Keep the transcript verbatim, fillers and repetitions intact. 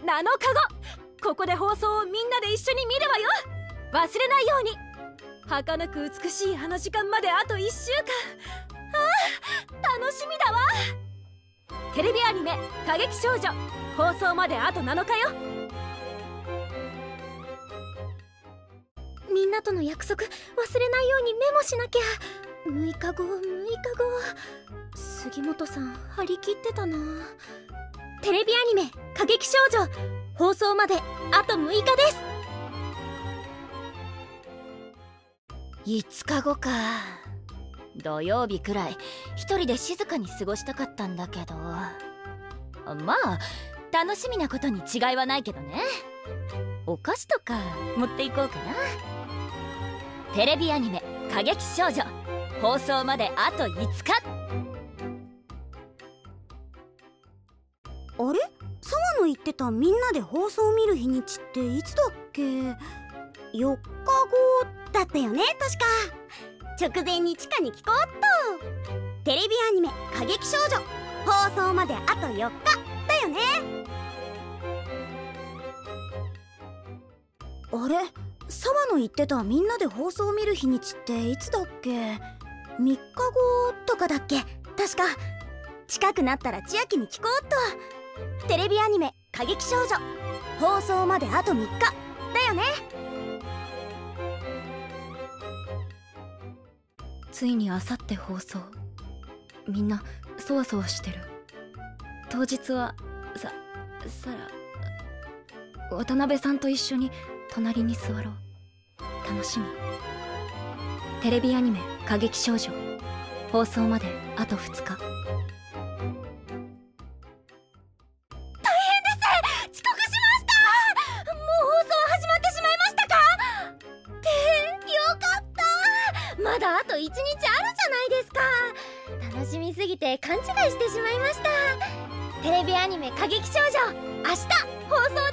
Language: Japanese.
なのかご、ここで放送をみんなで一緒に見るわよ。忘れないように。儚く美しいあの時間まであといっしゅうかん。ああ、楽しみだわ。テレビアニメ「過激少女」放送まであとなのかよ。 みんなとの約束忘れないようにメモしなきゃ。むいかごむいかご。杉本さん張り切ってたな。テレビアニメ「過激少女」放送まであとむいかです。 いつかごか。土曜日くらい一人で静かに過ごしたかったんだけど、まあ楽しみなことに違いはないけどね。お菓子とか持っていこうかな。テレビアニメ「過激少女」放送まであといつか。 あれ、沢の言ってたみんなで放送を見る日にちっていつだっけ？よっかごだったよね、確か。直前に地下に聞こうっと。テレビアニメ「過激少女」放送まであとよっかだよね。あれ、沢の言ってたみんなで放送を見る日にちっていつだっけ？みっかごとかだっけ、確か。近くなったら千秋に聞こうっと。テレビアニメ「過激少女」放送まであとみっかだよね。 ついにあさって放送。みんなそわそわしてる。当日はささら渡辺さんと一緒に隣に座ろう。楽しみ。テレビアニメ「過激少女」放送まであとふつか。 まだあといちにちあるじゃないですか。楽しみすぎて勘違いしてしまいました。テレビアニメ「過激少女」明日放送